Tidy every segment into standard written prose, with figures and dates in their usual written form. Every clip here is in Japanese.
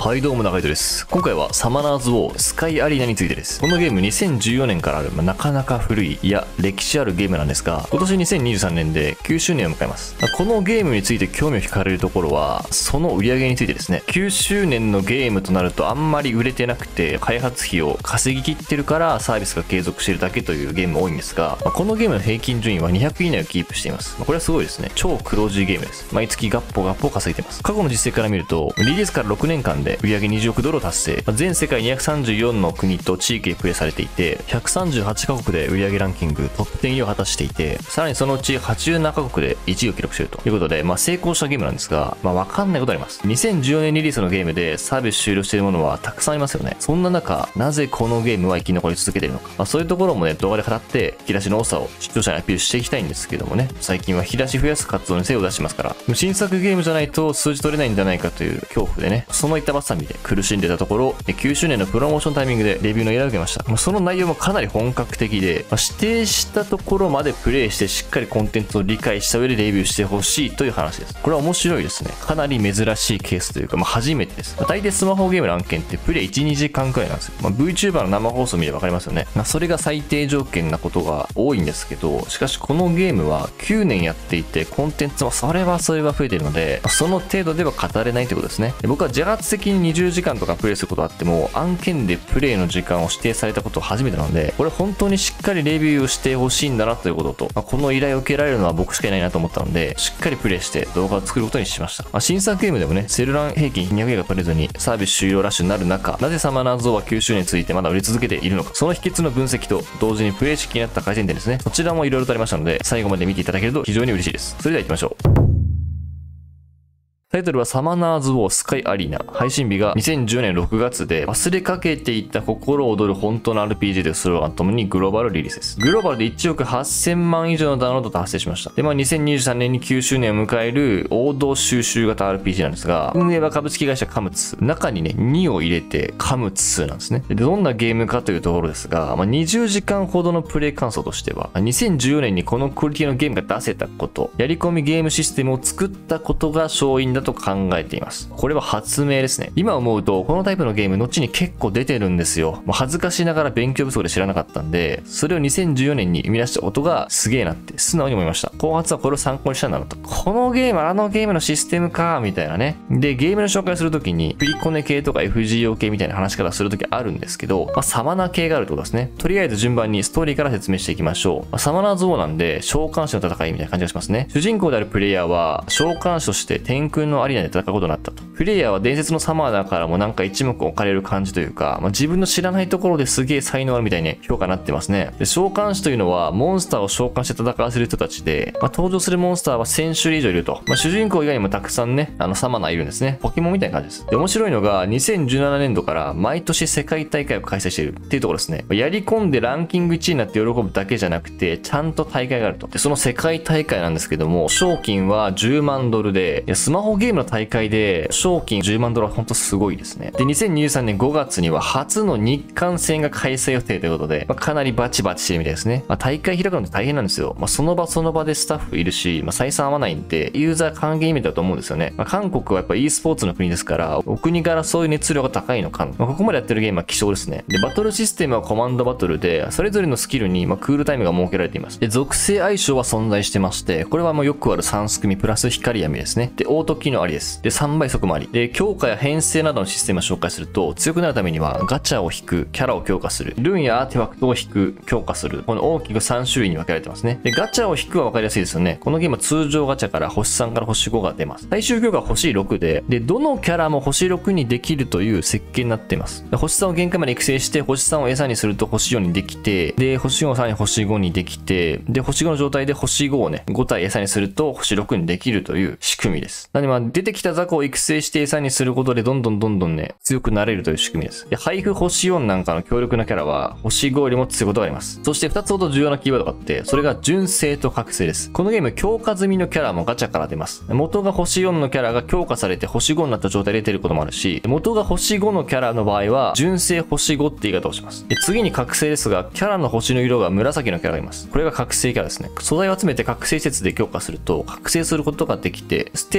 はいどうも、中井戸です。今回はサマナーズウォースカイアリーナについてです。このゲーム2014年からある、なかなか古い、いや歴史あるゲームなんですが、今年2023年で9周年を迎えます。このゲームについて興味を惹かれるところは、その売り上げについてですね。9周年のゲームとなるとあんまり売れてなくて、開発費を稼ぎきってるからサービスが継続してるだけというゲーム多いんですが、このゲームの平均順位は200以内をキープしています。これはすごいですね。超黒字ゲームです。毎月ガッポガッポ稼いでます。過去の実績から見ると、リリースから6年間で売上20億ドルを達成。全世界234の国と地域でプレイされていて、138カ国で売上ランキングトップ10入りを果たしていて、さらにそのうち87カ国で1位を記録しているということで、成功したゲームなんですが、わかんないことあります。2014年リリースのゲームでサービス終了しているものはたくさんありますよね。そんな中、なぜこのゲームは生き残り続けているのか。そういうところもね、動画で語って、引き出しの多さを視聴者にアピールしていきたいんですけどもね、最近は引き出し増やす活動に精を出してますから、新作ゲームじゃないと数字取れないんじゃないかという恐怖でね、その板挟みで苦しんでたところ、9周年のプロモーションタイミングでレビューの依頼を受けました。その内容もかなり本格的で、指定したところまでプレイしてしっかりコンテンツを理解した上でレビューしてほしいという話です。これは面白いですね。かなり珍しいケースというか、初めてです。大抵スマホゲームの案件ってプレイ1、2時間くらいなんですよ。VTuber の生放送見ればわかりますよね。それが最低条件なことが多いんですけど、しかしこのゲームは9年やっていて、コンテンツもそれは増えているので、その程度では語れないということですね。僕は自発的に20時間とかプレイすることがあっても、案件でプレイの時間を指定されたことは初めてなので、これ本当にしっかりレビューをしてほしいんだなということと、この依頼を受けられるのは僕しかいないなと思ったので、しっかりプレイして動画を作ることにしました。新作ゲームでもね、セルラン平均200円が取れずにサービス終了ラッシュになる中、なぜサマナーズウォーは9周年についてまだ売れ続けているのか、その秘訣の分析と同時にプレイ式になった改善点ですね。こちらも色々とありましたので、最後まで見ていただけると非常に嬉しいです。それでは行きましょう。タイトルはサマナーズウォースカイアリーナ。配信日が2010年6月で、忘れかけていた心躍る本当の RPG というスローガンともにグローバルリリースです。グローバルで1億8000万以上のダウンロードと達成しました。で、2023年に9周年を迎える王道収集型 RPG なんですが、運営は株式会社カムツ。中にね、2を入れてカムツなんですね。で、どんなゲームかというところですが、20時間ほどのプレイ感想としては、2014年にこのクオリティのゲームが出せたこと、やり込みゲームシステムを作ったことが勝因だと考えています。これは発明ですね。今思うと、このタイプのゲーム、後に結構出てるんですよ。恥ずかしながら勉強不足で知らなかったんで、それを2014年に生み出したことがすげえなって素直に思いました。後発はこれを参考にしたんだなと。このゲーム、あのゲームのシステムか、みたいなね。で、ゲームの紹介するときに、プリコネ系とか FGO 系みたいな話し方するときあるんですけど、サマナ系があるってことですね。とりあえず順番にストーリーから説明していきましょう。サマナーズウォーなんで、召喚師の戦いみたいな感じがしますね。主人公であるプレイヤーは、召喚師として天空のアリーナで戦うことになったと。プレイヤーは伝説のサマーだからもなんか一目置かれる感じというか、自分の知らないところですげえ才能あるみたいに評価になってますね。で、召喚師というのはモンスターを召喚して戦わせる人たちで、登場するモンスターは1000種類以上いると。主人公以外にもたくさんね、サマナーいるんですね。ポケモンみたいな感じです。で、面白いのが2017年度から毎年世界大会を開催しているっていうところですね。やり込んでランキング1位になって喜ぶだけじゃなくて、ちゃんと大会があると。で、その世界大会なんですけども、賞金は10万ドルで、スマホゲームの大会で賞金10万ドルは本当すごいですね。で、2023年5月には初の日韓戦が開催予定ということで、かなりバチバチしてるみたいですね。大会開くのって大変なんですよ。その場その場でスタッフいるし、採算合わないんで、ユーザー還元イベントだと思うんですよね。韓国はやっぱ e スポーツの国ですから、お国柄そういう熱量が高いのか。ここまでやってるゲームは希少ですね。で、バトルシステムはコマンドバトルで、それぞれのスキルにクールタイムが設けられています。で、属性相性は存在してまして、これはよくある3ス組プラス光闇ですね。で、オート機能ありです。で、3倍速もあり。で、強化や編成などのシステムを紹介すると、強くなるためにはガチャを引く、キャラを強化する、ルーンやアーティファクトを引く、強化する、この大きく3種類に分けられてますね。で、ガチャを引くは分かりやすいですよね。このゲームは通常ガチャから星3から星5が出ます。最終強化は星6で、どのキャラも星6にできるという設計になっています。で、星3を限界まで育成して、星3を餌にすると星4にできて、で、星4をさらに星5にできて、で、星5の状態で星5をね、5体餌にすると星6にできるという仕組みです。なので出てきた雑魚を育成して餌にすることでどんどんね、強くなれるという仕組みです。で、配布星4なんかの強力なキャラは星5よりも強いことがあります。そして2つほど重要なキーワードがあって、それが純正と覚醒です。このゲーム強化済みのキャラもガチャから出ます。元が星4のキャラが強化されて星5になった状態で出ることもあるし、元が星5のキャラの場合は純正星5って言い方をします。で、次に覚醒ですが、キャラの星の色が紫のキャラがいます。これが覚醒キャラですね。素材を集めて覚醒施設で強化すると覚醒することができて、ステータスがパ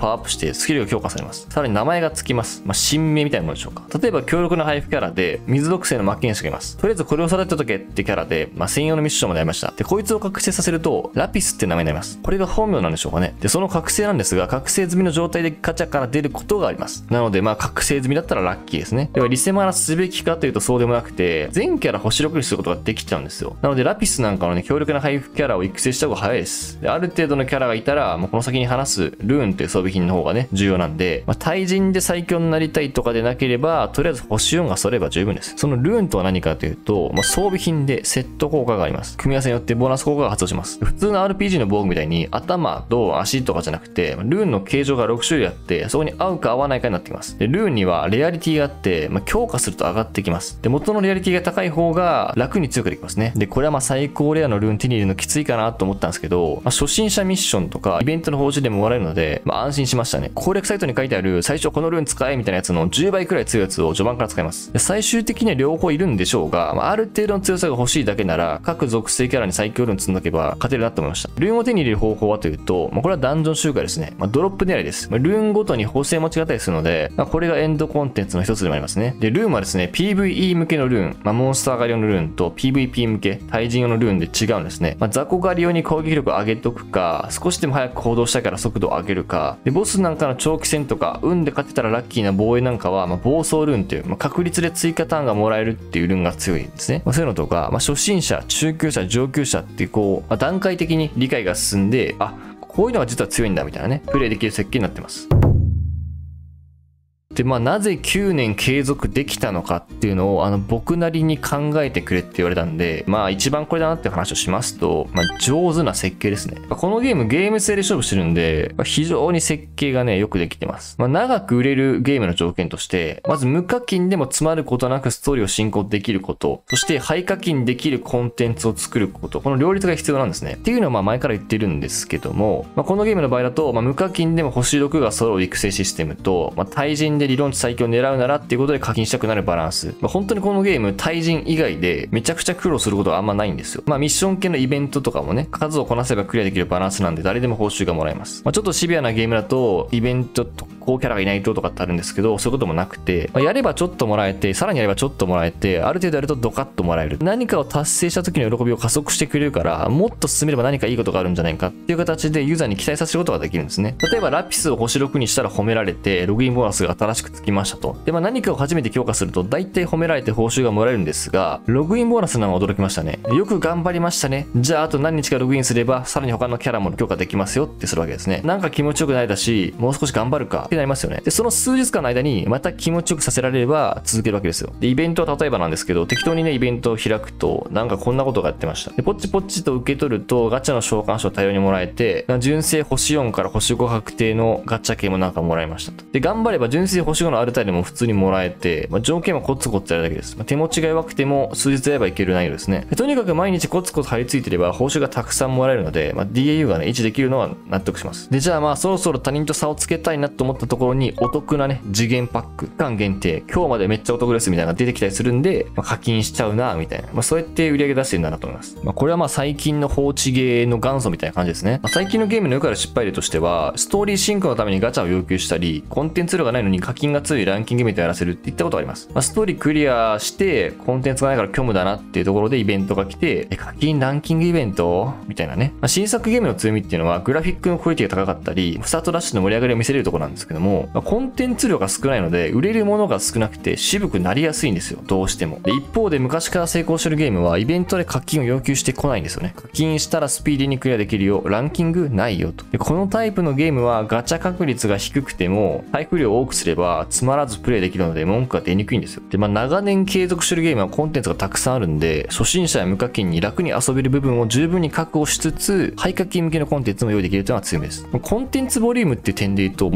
パワーアップしてスキルが強化されます。さらに名前がつきます。新名みたいなものでしょうか。例えば強力な配布キャラで水属性の魔剣士がいます。とりあえずこれを育てとけってキャラで、専用のミッションまでありました。で、こいつを覚醒させると、ラピスって名前になります。これが本名なんでしょうかね。で、その覚醒なんですが、覚醒済みの状態でガチャから出ることがあります。なので、覚醒済みだったらラッキーですね。では、リセマラすべきかというとそうでもなくて、全キャラ星6にすることができちゃうんですよ。なので、ラピスなんかのね、強力な配布キャラを育成した方が早いです。で、ある程度のキャラがいたら、この先に話すルーンという装備品の方がね、重要なんで、対人で最強になりたいとかでなければ、とりあえず星4が揃えば十分です。そのルーンとは何かというと、装備品でセット効果があります。組み合わせによってボーナス効果が発動します。普通の RPG の防具みたいに頭、胴、足とかじゃなくて、ルーンの形状が6種類あって、そこに合うか合わないかになってきます。で、ルーンにはレアリティがあって、強化すると上がってきます。で、元のレアリティが高い方が楽に強くできますね。で、これは最高レアのルーン手に入れるのきついかなと思ったんですけど、初心者ミッションとかイベントの報酬でももらえるので、安心しましたね。攻略サイトに書いてある最初このルーン使えみたいなやつの10倍くらい強いやつを序盤から使います。で、最終的には両方いるんでしょうが、ある程度の強さが欲しいだけなら、各属性キャラに最強ルーン積んどけば勝てるなと思いました。ルーンを手に入れる方法はというと、これはダンジョン周回ですね。ドロップ狙いです。ルーンごとに補正も違ったりするので、これがエンドコンテンツの一つでもありますね。で、ルーンはですね、PVE 向けのルーン、モンスター狩り用のルーンと PVP 向け、対人用のルーンで違うんですね。雑魚狩り用に攻撃力を上げとくか、少しでも早く行動したいから速度を上げるか、で、ボスなんかの長期戦とか、運で勝てたらラッキーな防衛なんかは、暴走ルーンっていう、確率で追加ターンがもらえるっていうルーンが強いんですね。そういうのとか、初心者、中級者、上級者っていう段階的に理解が進んで、こういうのが実は強いんだみたいなね、プレイできる設計になってます。で、なぜ9年継続できたのかっていうのを、僕なりに考えてくれって言われたんで、一番これだなっていう話をしますと、上手な設計ですね。このゲーム性で勝負してるんで、非常に設計がね、よくできてます。長く売れるゲームの条件として、まず無課金でも詰まることなくストーリーを進行できること、そして廃課金できるコンテンツを作ること、この両立が必要なんですね。っていうのは前から言ってるんですけども、このゲームの場合だと、無課金でも星6が揃う育成システムと、対人で理論値最強を狙うならっていうことで課金したくなるバランス。本当にこのゲーム対人以外でめちゃくちゃ苦労することはあんまないんですよ。ミッション系のイベントとかもね、数をこなせばクリアできるバランスなんで誰でも報酬がもらえます。ちょっとシビアなゲームだとイベントと高キャラがいないとかってあるんですけど、そういうこともなくて、やればちょっともらえて、さらにやればちょっともらえて、ある程度やるとドカッともらえる。何かを達成した時の喜びを加速してくれるから、もっと進めれば何かいいことがあるんじゃないかっていう形でユーザーに期待させることができるんですね。例えばラピスを星6にしたら褒められて、ログインボーナスが新しくつきましたと。で、何かを初めて強化すると、大体褒められて報酬がもらえるんですが、ログインボーナスなのは驚きましたね。よく頑張りましたね。じゃああと何日かログインすれば、さらに他のキャラも強化できますよってするわけですね。なんか気持ちよくないだし、もう少し頑張るかってなりますよね。で、その数日間の間にまた気持ちよくさせられれば続けるわけですよ。で、イベントは例えばなんですけど、適当にね、イベントを開くと、なんかこんなことがやってました。で、ポチポチと受け取ると、ガチャの召喚書を大量にもらえて、純正星4から星5確定のガチャ系もなんかもらいましたと。で、頑張れば純正星5のアルタイルも普通にもらえて、条件はコツコツやるだけです。手持ちが弱くても数日やればいける内容ですね。とにかく毎日コツコツ張り付いてれば報酬がたくさんもらえるので、DAU がね、維持できるのは納得します。で、じゃあそろそろ他人と差をつけたいなと思ったところにお得なね、次元パック、期間限定、今日までめっちゃお得ですみたいなのが出てきたりするんで、課金しちゃうな、みたいな。そうやって売り上げ出してるんだなと思います。これは最近の放置ゲーの元祖みたいな感じですね。最近のゲームのよくある失敗例としては、ストーリーシンクのためにガチャを要求したり、コンテンツ量がないのに課金が強いランキングイベントやらせるって言ったことがあります。ストーリークリアして、コンテンツがないから虚無だなっていうところでイベントが来て、課金ランキングイベントみたいなね。新作ゲームの強みっていうのは、グラフィックのクオリティが高かったり、スタートダッシュの盛り上がりを見せれるところなんですけども、コンテンツ量が少ないので、売れるものが少なくて渋くなりやすいんですよ。どうしても。で、一方で昔から成功してるゲームは、イベントで課金を要求してこないんですよね。課金したらスピーディーにクリアできるよ。ランキングないよと。で、このタイプのゲームはガチャ確率が低くても、配布量を多くすれば、つまらずプレイできるので文句が出にくいんですよ。で、長年継続してるゲームはコンテンツがたくさんあるんで、初心者や無課金に楽に遊べる部分を十分に確保しつつ、廃課金向けのコンテンツも用意できるというのが強みです。コンテンツボリュームっていう点で言うと、ものすご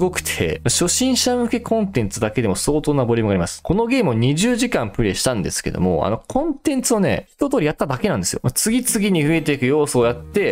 ごくて、初心者向けコンテンツだけでも相当なボリュームがあります。このゲームを20時間プレイしたんですけども、コンテンツをね、一通りやっただけなんですよ。次々に増えていく要素をやって、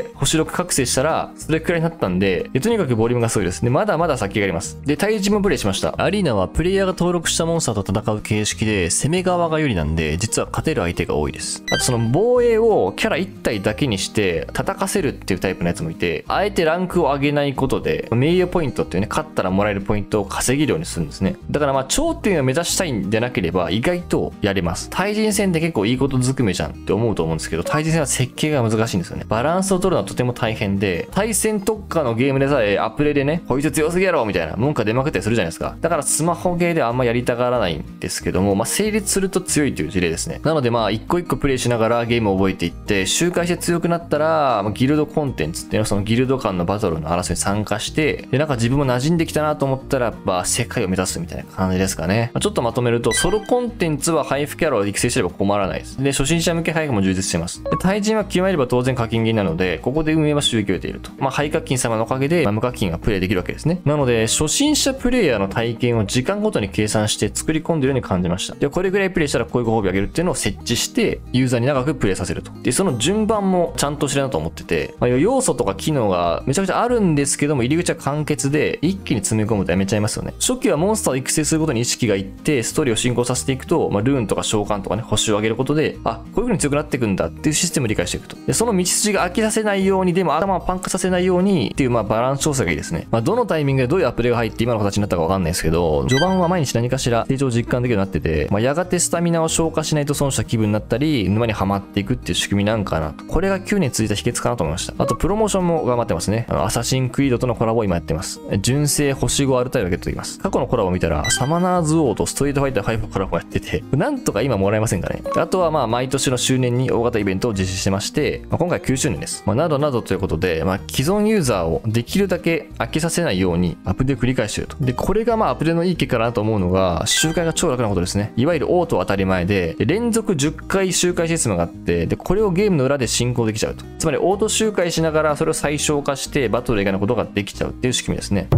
星6覚醒したら、それくらいになったんで、とにかくボリュームがすごいです。で、まだまだ先があります。で、対峙もプレイしました。アリーナはプレイヤーが登録したモンスターと戦う形式で、攻め側が有利なんで、実は勝てる相手が多いです。あとその防衛をキャラ1体だけにして叩かせるっていうタイプのやつもいて、あえてランクを上げないことで、名誉ポイントっていうね、勝ったらもらえるポイントを稼げるようにするんですね。だから頂点を目指したいんでなければ、意外とやれます。対人戦で結構いいことずくめじゃんって思うと思うんですけど、対人戦は設計が難しいんですよね。バランスを取るのはとても大変で、対戦特化のゲームでさえアプレでね、こいつ強すぎやろみたいな文句が出まくったりするじゃないですか。だからスマホゲーではあんまやりたがらないんですけども、成立すると強いという事例ですね。なので一個一個プレイしながらゲームを覚えていって、周回して強くなったら、ギルドコンテンツっていうのはそのギルド間のバトルの争いに参加して、で、自分も馴染んできたなと思ったら、やっぱ世界を目指すみたいな感じですかね。ちょっとまとめると、ソロコンテンツは配布キャラを育成すれば困らないです。で、初心者向け配布も充実してます。で、対人は極めれば当然課金ゲーなので、ここで運営は収益を得ていると。廃課金様のおかげで、無課金がプレイできるわけですね。なので、初心者プレイヤーの体験を時間ごとに計算して作り込んでるように感じました。で、これぐらいプレイしたらこういうご褒美あげるっていうのを設置して、ユーザーに長くプレイさせると。で、その順番もちゃんとしてるなと思ってて、要素とか機能がめちゃくちゃあるんですけども、入り口は簡潔で、一気に詰め込むとやめちゃいますよね。初期はモンスターを育成することに意識がいって、ストーリーを進行させていくと、ルーンとか召喚とかね、星を上げることで、こういう風に強くなっていくんだっていうシステムを理解していくと。で、その道筋が飽きさせないように、でも頭をパンクさせないようにっていう、バランス調整がいいですね。どのタイミングでどういうアプデが入って今の形になったかわかんないですけど、序盤は毎日何かしら成長を実感できるようになってて、やがてスタミナを消化しないと損した気分になったり、沼にはまっていくっていう仕組みなんかなと。これが9年続いた秘訣かなと思いました。あと、プロモーションも頑張ってますね。アサシンクリードとのコラボを今やってます。純正星5アルタイルをゲットできます。過去のコラボを見たら、サマナーズ王とストリートファイター5のコラボやってて、なんとか今もらえませんかね。あとは毎年の周年に大型イベントを実施してまして、今回9周年です。などなどということで、既存ユーザーをできるだけ飽きさせないようにアップデートを繰り返していると。で、これがアップデートのいい結果かなと思うのが、周回が超楽なことですね。いわゆるオートは当たり前で、連続10回周回システムがあって、で、これをゲームの裏で進行できちゃうと。つまりオート周回しながらそれを最小化してバトル以外のことができちゃうっていう仕組みですね。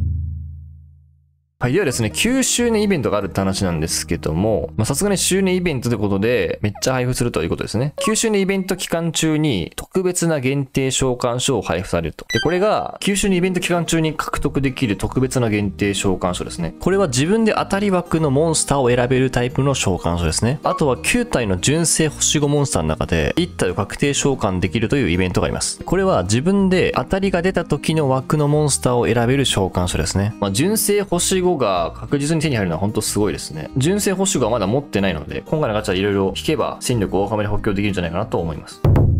ではですね、9周年イベントがあるって話なんですけども、さすがに周年イベントということで、めっちゃ配布するということですね。9周年イベント期間中に特別な限定召喚書を配布されると。で、これが9周年イベント期間中に獲得できる特別な限定召喚書ですね。これは自分で当たり枠のモンスターを選べるタイプの召喚書ですね。あとは9体の純正星5モンスターの中で1体を確定召喚できるというイベントがあります。これは自分で当たりが出た時の枠のモンスターを選べる召喚書ですね。純正星5が確実に手に入るのは本当すごいですね。純正星5はまだ持ってないので、今回のガチャいろいろ引けば戦力を大幅に補強できるんじゃないかなと思います。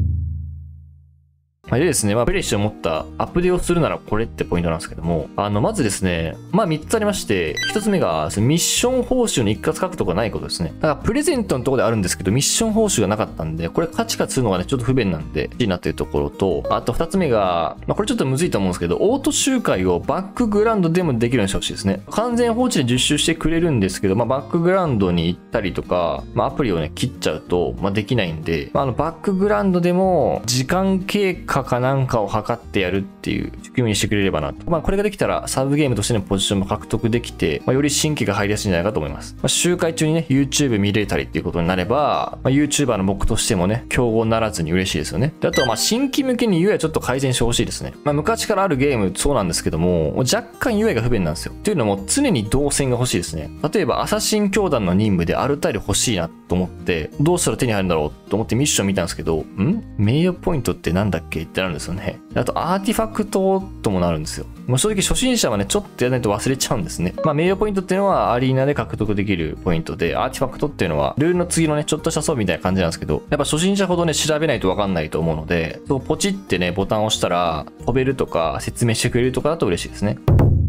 でですね、プレイして思ったアップデートをするならこれってポイントなんですけども、まずですね、3つありまして、1つ目がミッション報酬の一括獲得がないことですね。だからプレゼントのところであるんですけど、ミッション報酬がなかったんで、これ価値化するのがね、ちょっと不便なんで、いいなというところと、あと2つ目が、これちょっとむずいと思うんですけど、オート周回をバックグラウンドでもできるようにしてほしいですね。完全放置で実習してくれるんですけど、バックグラウンドに行ったりとか、アプリをね、切っちゃうと、できないんで、バックグラウンドでも、時間経過かなんかを測ってやるっていう仕組みにしてくれればなと。これができたらサブゲームとしてのポジションも獲得できて、より新規が入りやすいんじゃないかと思います。周回中にね、YouTube 見れたりっていうことになれば、YouTuber の僕としてもね、競合ならずに嬉しいですよね。で、あとは新規向けに UI ちょっと改善してほしいですね。昔からあるゲームそうなんですけども、若干 UI が不便なんですよ。っていうのも常に動線が欲しいですね。例えばアサシン教団の任務でアルタイル欲しいなと思って、どうしたら手に入るんだろうと思ってミッション見たんですけど、名誉ポイントってなんだっけってなるんですよね。あとアーティファクトともなるんですよ。正直初心者はね、ちょっとやらないと忘れちゃうんですね。名誉ポイントっていうのはアリーナで獲得できるポイントで、アーティファクトっていうのはルールの次のね、ちょっとした装備みたいな感じなんですけど、やっぱ初心者ほどね、調べないとわかんないと思うので、ポチってね、ボタンを押したら飛べるとか説明してくれるとかだと嬉しいですね。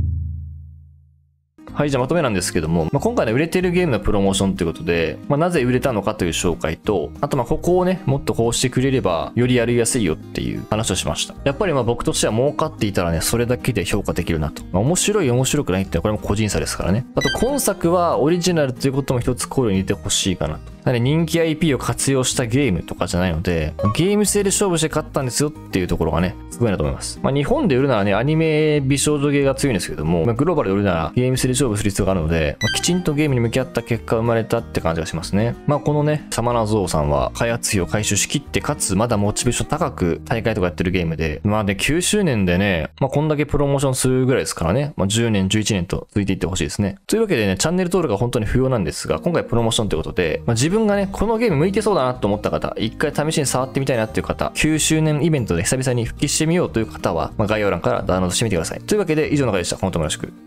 はい、じゃあまとめなんですけども、今回の売れてるゲームのプロモーションということで、なぜ売れたのかという紹介と、あとここをね、もっとこうしてくれれば、よりやりやすいよっていう話をしました。やっぱり僕としては儲かっていたらね、それだけで評価できるなと。面白い面白くないってこれも個人差ですからね。あと今作はオリジナルということも一つ考慮に入れてほしいかなと。 なので人気 IP を活用したゲームとかじゃないので、ゲーム性で勝負して勝ったんですよっていうところがね、すごいなと思います。日本で売るならね、アニメ美少女ゲーが強いんですけども、グローバルで売るならゲーム性で勝負する必要があるので、きちんとゲームに向き合った結果生まれたって感じがしますね。このね、サマナーズ王さんは開発費を回収しきって、かつまだモチベーション高く大会とかやってるゲームで、9周年でね、こんだけプロモーションするぐらいですからね、10年、11年と続いていってほしいですね。というわけでね、チャンネル登録が本当に不要なんですが、今回プロモーションということで、自分がね、このゲーム向いてそうだなと思った方、一回試しに触ってみたいなっていう方、9周年イベントで久々に復帰してみようという方は、概要欄からダウンロードしてみてください。というわけで、以上の回でした。今後ともよろしく。